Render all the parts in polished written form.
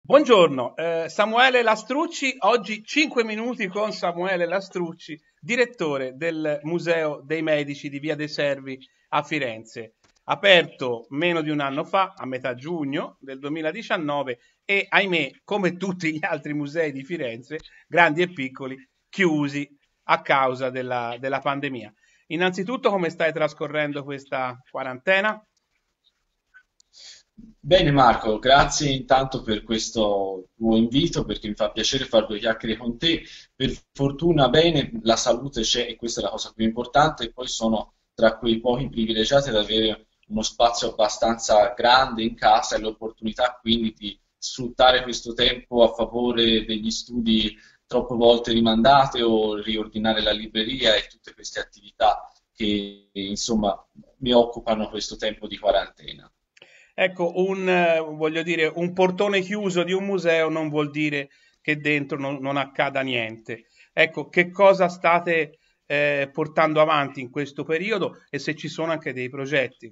Buongiorno, Samuele Lastrucci, oggi 5 minuti con Samuele Lastrucci, direttore del Museo dei Medici di Via dei Servi a Firenze, aperto meno di un anno fa, a metà giugno del 2019 e ahimè, come tutti gli altri musei di Firenze, grandi e piccoli, chiusi a causa della pandemia. Innanzitutto, come stai trascorrendo questa quarantena? Bene Marco, grazie intanto per questo tuo invito perché mi fa piacere fare due chiacchiere con te. Per fortuna bene, la salute c'è e questa è la cosa più importante e poi sono tra quei pochi privilegiati ad avere uno spazio abbastanza grande in casa e l'opportunità quindi di sfruttare questo tempo a favore degli studi troppe volte rimandate o riordinare la libreria e tutte queste attività che insomma mi occupano questo tempo di quarantena. Ecco, voglio dire, un portone chiuso di un museo non vuol dire che dentro non accada niente. Ecco, che cosa state portando avanti in questo periodo e se ci sono anche dei progetti?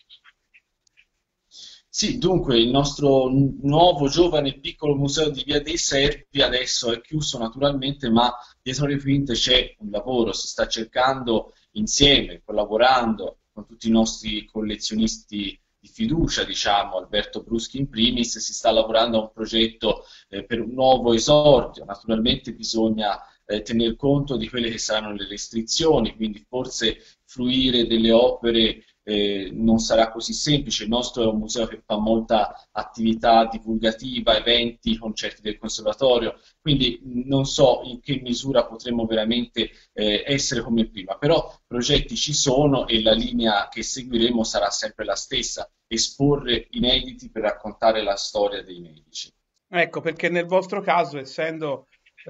Sì, dunque il nostro nuovo giovane e piccolo museo di Via dei Servi adesso è chiuso naturalmente, ma dietro le quinte c'è un lavoro, si sta cercando insieme, collaborando con tutti i nostri collezionisti di fiducia, diciamo, Alberto Bruschi in primis, si sta lavorando a un progetto per un nuovo esordio. Naturalmente bisogna tener conto di quelle che saranno le restrizioni, quindi forse fruire delle opere non sarà così semplice. Il nostro è un museo che fa molta attività divulgativa, eventi, concerti del conservatorio, quindi non so in che misura potremo veramente essere come prima, però progetti ci sono e la linea che seguiremo sarà sempre la stessa, esporre inediti per raccontare la storia dei medici. Ecco, perché nel vostro caso, essendo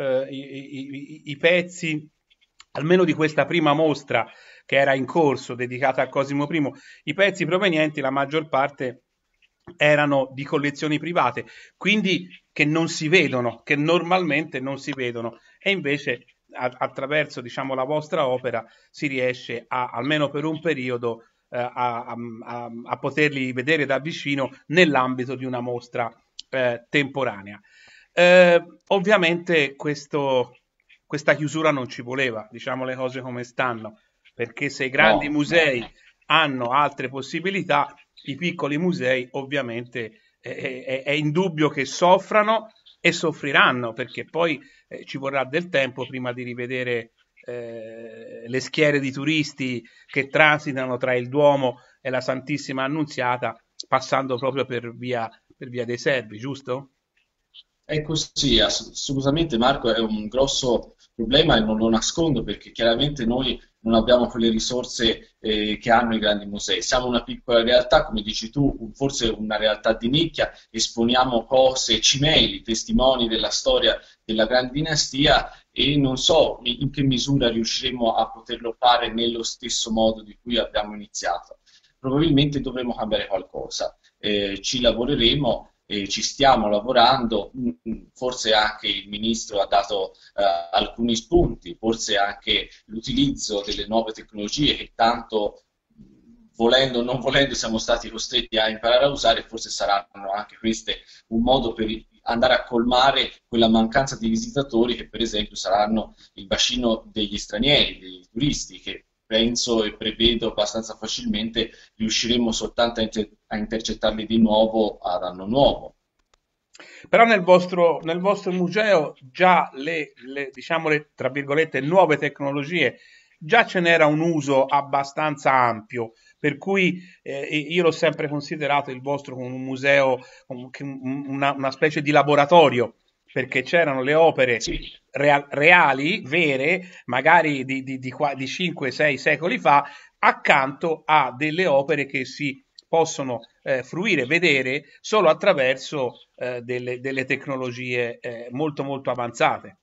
i pezzi, almeno di questa prima mostra che era in corso, dedicata a Cosimo I, i pezzi provenienti, la maggior parte erano di collezioni private, quindi che non si vedono, che normalmente non si vedono, e invece attraverso, diciamo, la vostra opera si riesce a, almeno per un periodo, a poterli vedere da vicino nell'ambito di una mostra temporanea. Ovviamente questa chiusura non ci voleva, diciamo le cose come stanno, perché se i grandi No, no. musei hanno altre possibilità, i piccoli musei ovviamente è indubbio che soffrano e soffriranno, perché poi ci vorrà del tempo prima di rivedere le schiere di turisti che transitano tra il Duomo e la Santissima Annunziata, passando proprio per via dei Servi, giusto? È così, assolutamente Marco, è un grosso problema e non lo nascondo perché chiaramente noi non abbiamo quelle risorse che hanno i grandi musei. Siamo una piccola realtà, come dici tu, forse una realtà di nicchia, esponiamo cose, cimeli, testimoni della storia della grande dinastia e non so in che misura riusciremo a poterlo fare nello stesso modo di cui abbiamo iniziato. Probabilmente dovremo cambiare qualcosa. Ci lavoreremo ci stiamo lavorando, forse anche il ministro ha dato alcuni spunti, forse anche l'utilizzo delle nuove tecnologie che tanto volendo o non volendo siamo stati costretti a imparare a usare, forse saranno anche queste un modo per andare a colmare quella mancanza di visitatori che per esempio saranno il bacino degli stranieri, dei turisti che penso e prevedo abbastanza facilmente riusciremo soltanto a intercettarli di nuovo ad anno nuovo. Però nel vostro museo già diciamo tra virgolette, nuove tecnologie, già ce n'era un uso abbastanza ampio, per cui io l'ho sempre considerato il vostro come un museo, una specie di laboratorio, perché c'erano le opere Sì, reali, vere, magari di 5-6 secoli fa, accanto a delle opere che si possono fruire, vedere solo attraverso delle tecnologie molto molto avanzate.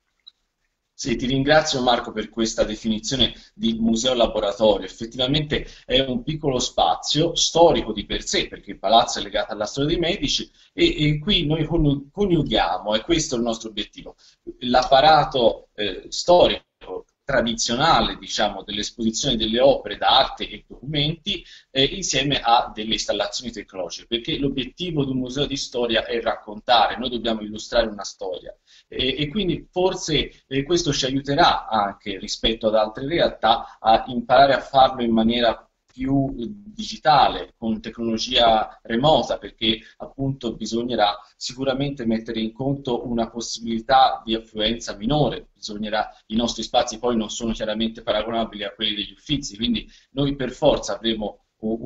sì, ti ringrazio Marco per questa definizione di museo laboratorio. Effettivamente è un piccolo spazio storico di per sé, perché il palazzo è legato alla storia dei medici e qui noi coniughiamo, e questo è il nostro obiettivo, l'apparato storico tradizionale, diciamo, dell'esposizione delle opere d'arte e documenti, insieme a delle installazioni tecnologiche, perché l'obiettivo di un museo di storia è raccontare, noi dobbiamo illustrare una storia e quindi forse questo ci aiuterà anche rispetto ad altre realtà a imparare a farlo in maniera più digitale, con tecnologia remota, perché appunto bisognerà sicuramente mettere in conto una possibilità di affluenza minore, i nostri spazi poi non sono chiaramente paragonabili a quelli degli Uffizi, quindi noi per forza avremo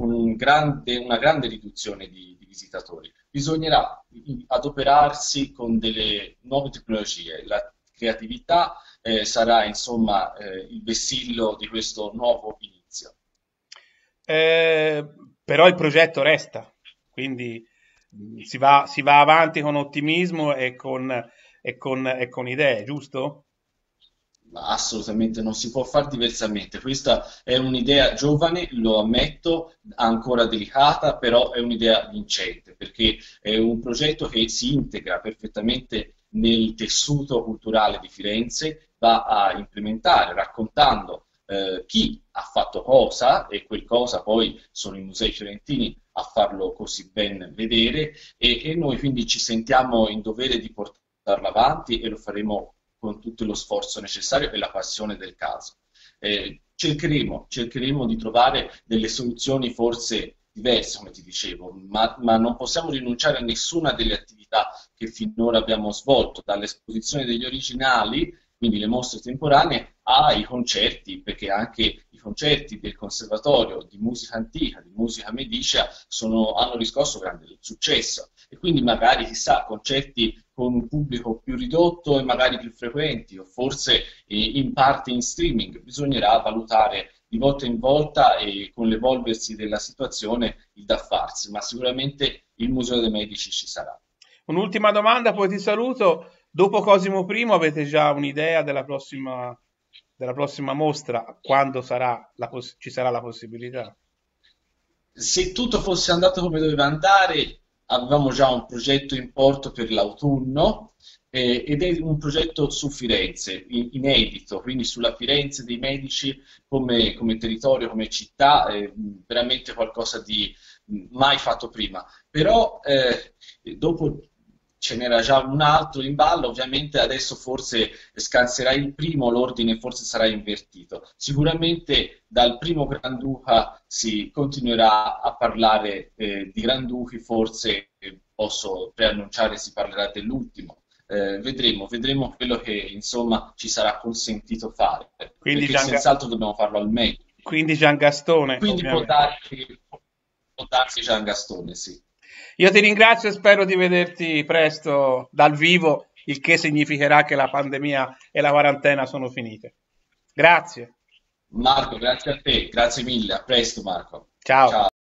una grande riduzione di visitatori. Bisognerà adoperarsi con delle nuove tecnologie, la creatività sarà insomma il vessillo di questo nuovo inizio. Eh, Però il progetto resta, quindi si va avanti con ottimismo e con idee, giusto? Ma assolutamente non si può fare diversamente. Questa è un'idea giovane, lo ammetto, ancora delicata, però è un'idea vincente, perché è un progetto che si integra perfettamente nel tessuto culturale di Firenze, va a implementare, raccontando chi ha fatto cosa, e quel cosa poi sono i musei fiorentini a farlo così ben vedere, e noi quindi ci sentiamo in dovere di portarlo avanti e lo faremo con tutto lo sforzo necessario e la passione del caso. Cercheremo di trovare delle soluzioni forse diverse, come ti dicevo, ma non possiamo rinunciare a nessuna delle attività che finora abbiamo svolto, dall'esposizione degli originali, quindi le mostre temporanee, ai concerti, perché anche i concerti del Conservatorio di musica antica, di musica medicea, hanno riscosso grande successo. E quindi magari, chissà, concerti con un pubblico più ridotto e magari più frequenti, o forse in parte in streaming. Bisognerà valutare di volta in volta e con l'evolversi della situazione il da farsi, ma sicuramente il Museo dei Medici ci sarà. Un'ultima domanda, poi ti saluto. Dopo Cosimo I avete già un'idea della prossima mostra, quando ci sarà la possibilità? Se tutto fosse andato come doveva andare, avevamo già un progetto in porto per l'autunno ed è un progetto su Firenze, inedito, quindi sulla Firenze dei Medici come territorio, come città, veramente qualcosa di mai fatto prima. Però dopo ce n'era già un altro in ballo, ovviamente adesso forse scanserà il primo, l'ordine forse sarà invertito. Sicuramente dal primo Granduca si continuerà a parlare di Granduchi, forse posso preannunciare si parlerà dell'ultimo. Vedremo quello che insomma ci sarà consentito fare, Quindi perché senz'altro dobbiamo farlo al meglio. Gian Gastone, Quindi ovviamente. può darsi Gian Gastone, sì. Io ti ringrazio e spero di vederti presto dal vivo, il che significherà che la pandemia e la quarantena sono finite. Grazie. Marco, grazie a te, grazie mille, a presto Marco. Ciao. Ciao.